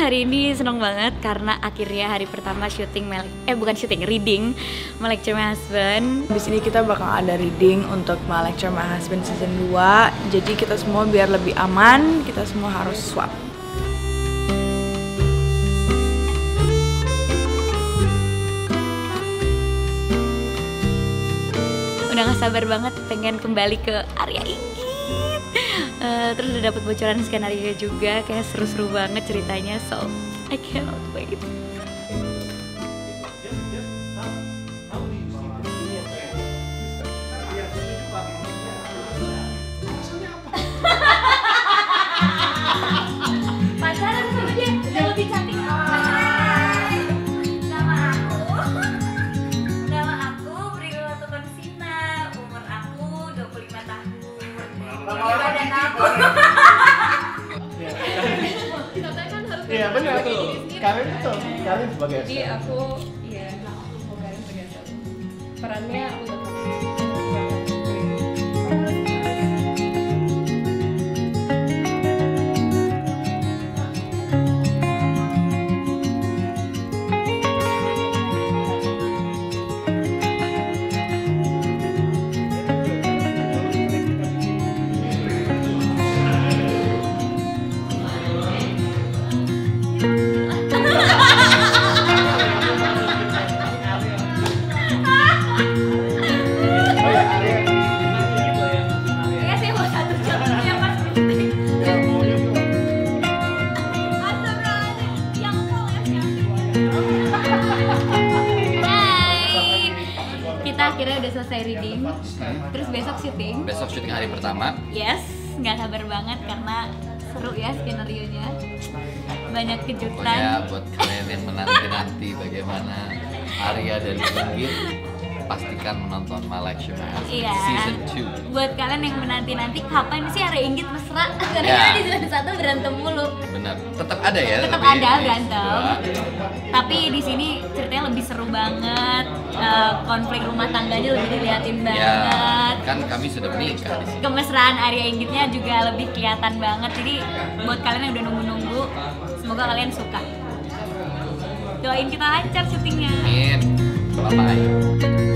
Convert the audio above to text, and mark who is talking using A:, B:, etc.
A: hari ini seneng banget karena akhirnya hari pertama syuting reading My Lecture My Husband.
B: Di sini kita bakal ada reading untuk My Lecture My Husband season 2. Jadi kita semua biar lebih aman, kita semua harus swab.
A: Udah gak sabar banget pengen kembali ke Arya Inggit. Terus udah dapet bocoran skenario juga, kayak seru-seru banget ceritanya, so I cannot wait. Pacaran sama dia yang lebih cantik. Nama aku Prilly Latukonsina, umur aku 25 tahun. Badan aku.
C: Iya benar tuh. Kalian itu, kalian sebagai
D: Jadi aku Karin sebagai Esther. Perannya udah
A: akhirnya udah selesai reading, terus besok syuting.
E: Besok syuting hari pertama.
A: Yes, nggak sabar banget karena seru ya skenario-nya. Banyak kejutan.
E: Pokoknya buat kalian yang menanti-nanti bagaimana Arya dan Inggit, pastikan menonton My Lecture My Husband season 2.
A: Buat kalian yang menanti-nanti kapan sih Arya Inggit mesra? Karena di season 1 berantem mulu.
E: Benar, tetap ada ya.
A: Tetap ada berantem. Tapi di sini ceritanya lebih seru banget. Konflik rumah tangganya lebih diliatin banget.
E: Kan kami sudah menikah di sini.
A: Kemesraan Arya Inggitnya juga lebih kelihatan banget. Jadi buat kalian yang udah nunggu-nunggu, semoga kalian suka. Doain kita lancar syutingnya.
E: Amin. Bye-bye.